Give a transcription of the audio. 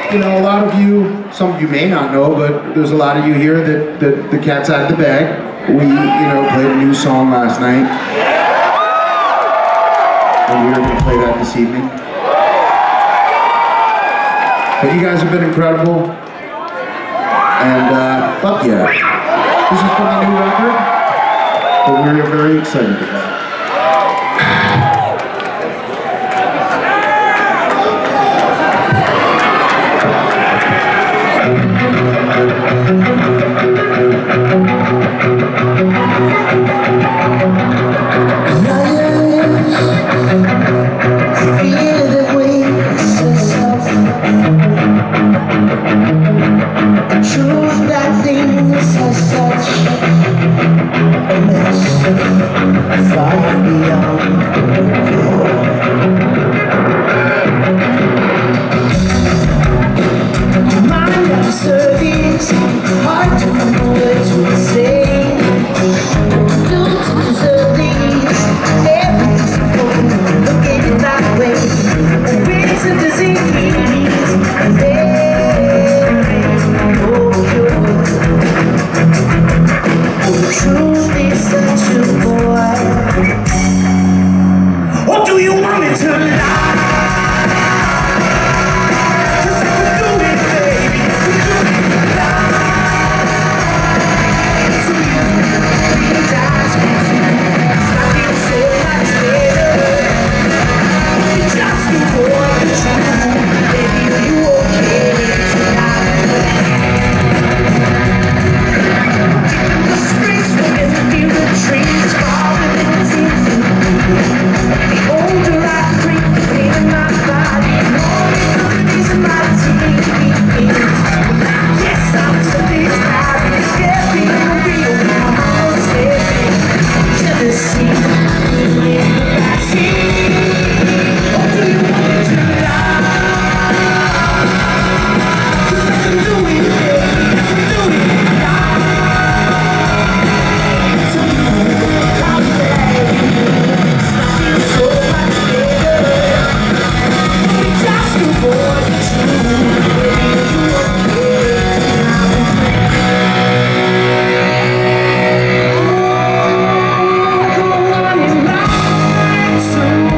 you know, a lot of you, some of you may not know, but there's a lot of you here that the cat's out of the bag. We, you know, played a new song last night. And we are going to play that this evening. But you guys have been incredible. And fuck yeah. This is from the new record, but we're very excited about it. So